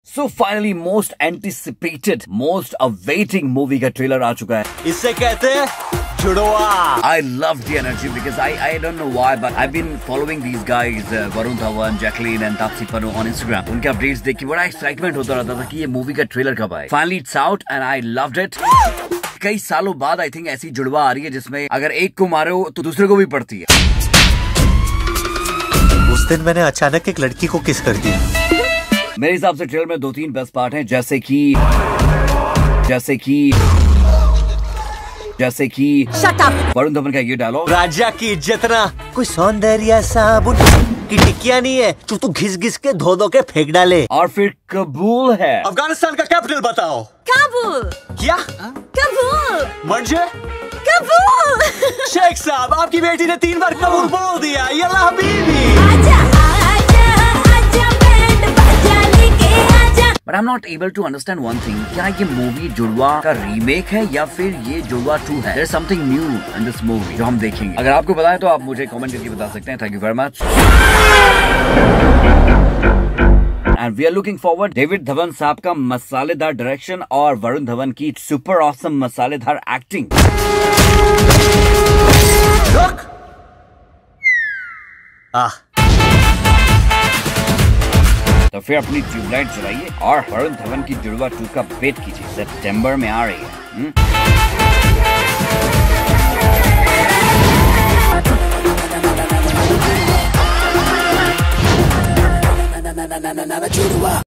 सो finally most anticipated most awaiting movie का trailer आ चुका है। इसे कहते हैं जुड़वा। I love the energy because I don't know why but I've been following these guys Varun Dhawan, Jacqueline and Taapsee Pannu on Instagram। उनके अपडेट्स देख के बड़ा एक्साइटमेंट होता रहता था कि ये मूवी का ट्रेलर कब आए। Finally it's out and I loved it। कई सालों बाद आई थिंक ऐसी जुड़वा आ रही है जिसमें अगर एक को मारे हो तो दूसरे को भी पड़ती है। उस दिन मैंने अचानक एक लड़की को किस कर दिया। मेरे हिसाब से ट्रेलर में 2-3 बेस्ट पार्ट हैं जैसे कि वरुण धवन का ये डायलॉग, राजा की इज्जत ना कोई सौंदर्य साबुन की टिकिया नहीं है जो तू घिस घिस के धो धो के फेंक डाले। और फिर कबूल है। अफगानिस्तान का कैपिटल बताओ। काबुल। क्या? कबूल। मर्जे? कबूल। शेख साहब आपकी बेटी ने 3 बार कबूल बोल दिया। यल्ला हबीबी। But I'm not able to understand one thing, क्या ये मूवी जुड़वा का रीमेक है या फिर ये जुड़वा 2 है? There's something new in this movie जो हम देखेंगे। अगर आपको पता है तो आप मुझे कमेंट करके बता सकते हैं। Thank you very much। And we are looking forward David Dhawan साहब का मसालेदार डायरेक्शन और वरुण धवन की सुपर ऑसम मसालेदार एक्टिंग। तो फिर अपनी ट्यूबलाइट जलाइए और वरुण धवन की जुड़वा 2 का वेट कीजिए। सितंबर में आ रही है।